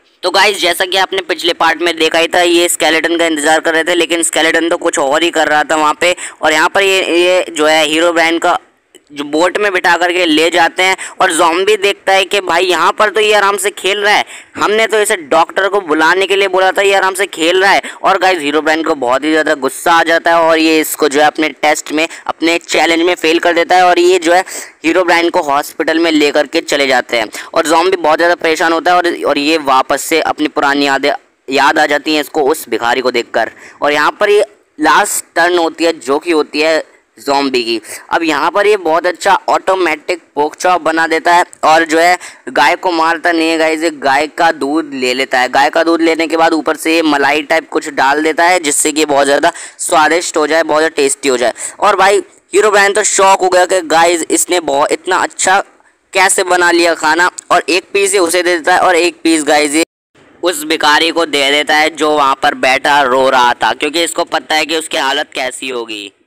तो गाइस जैसा कि आपने पिछले पार्ट में देखा ही था, ये स्केलेटन का इंतजार कर रहे थे, लेकिन स्केलेटन तो कुछ और ही कर रहा था वहाँ पे। और यहाँ पर ये जो है हीरोब्राइन का जो बोट में बिठा करके ले जाते हैं। और ज़ॉम्बी देखता है कि भाई यहाँ पर तो ये आराम से खेल रहा है, हमने तो इसे डॉक्टर को बुलाने के लिए बोला था, ये आराम से खेल रहा है। और गाइस हीरोब्राइन को बहुत ही ज़्यादा गुस्सा आ जाता है और ये इसको जो है अपने टेस्ट में, अपने चैलेंज में फेल कर देता है। और ये जो है हीरोब्राइन को हॉस्पिटल में ले करके चले जाते हैं। और ज़ॉम्बी बहुत ज़्यादा परेशान होता है और ये वापस से अपनी पुरानी याद आ जाती हैं इसको उस भिखारी को देखकर। और यहाँ पर ये लास्ट टर्न होती है जो कि होती है ज़ॉम्बी की। अब यहाँ पर ये बहुत अच्छा ऑटोमेटिक पोक चॉप बना देता है और जो है गाय को मारता नहीं है गाइस, गाय का दूध ले लेता है। गाय का दूध लेने के बाद ऊपर से ये मलाई टाइप कुछ डाल देता है जिससे कि बहुत ज़्यादा स्वादिष्ट हो जाए, बहुत ज़्यादा टेस्टी हो जाए। और भाई हीरोब्राइन तो शॉक हो गया कि गाइस इसने बहुत इतना अच्छा कैसे बना लिया खाना। और एक पीस उसे दे देता है और एक पीस गाइस उस भिखारी को दे देता है जो वहाँ पर बैठा रो रहा था, क्योंकि इसको पता है कि उसकी हालत कैसी होगी।